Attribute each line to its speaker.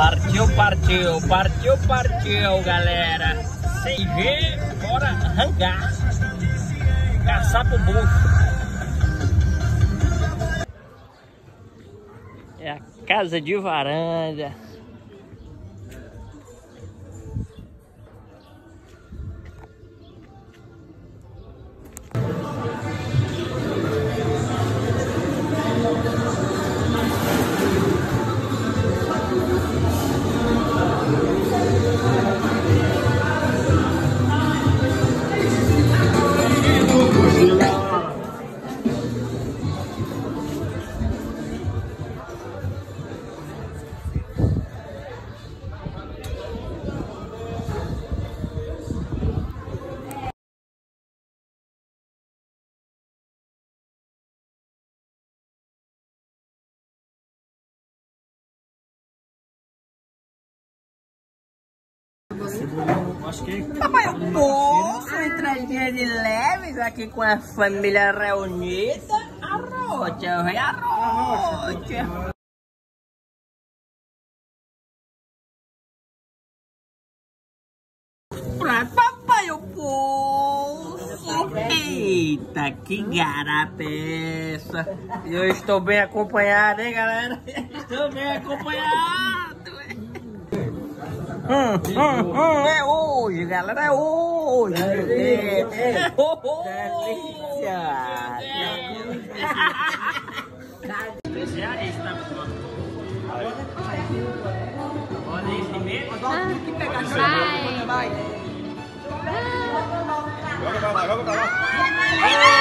Speaker 1: Partiu, partiu, partiu, partiu, galera. Sem ver, bora arrancar. Caçar pro bucho. É a casa de varanda. Papai, o poço, entradinha de leves aqui com a família reunida. Arrocha, vai arrocha. Prato, papai, o poço. Eita, que garapeça. Eu estou bem acompanhado, hein, galera? Estou bem acompanhado. É hoje, galera, é hoje. É hoje. Especialista. Olha esse mesmo.
Speaker 2: Vai.
Speaker 3: Joga pra lá, joga pra lá.